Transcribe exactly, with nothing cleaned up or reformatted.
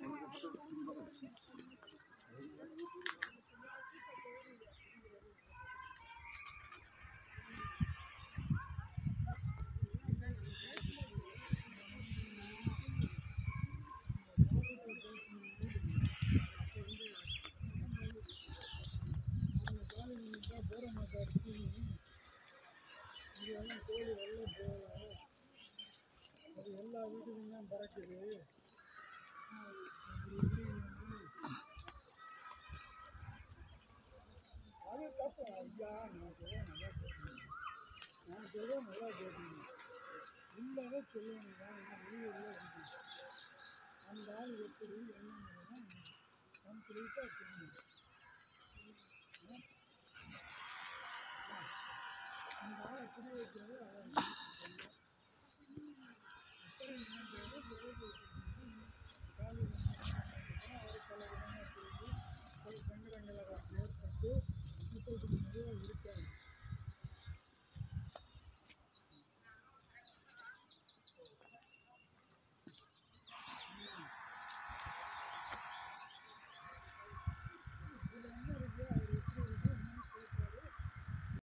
எல்லா வீட்டுக்கும் தான் பறக்குது. அது தப்பு ஐயா. நான் சொல்ல நல்லா கேட்கணும், நான் சொல்ல நல்லா கேட்கணும். இல்லவே சொல்லணும் தான் வெளியூரில் இருக்கு. அந்த ஆள் எப்படி என்னங்கிறதான் கம்ப்ளீட்டாக சொல்லணும். அந்த ஆளை புரிய வைக்கிறது அதான்.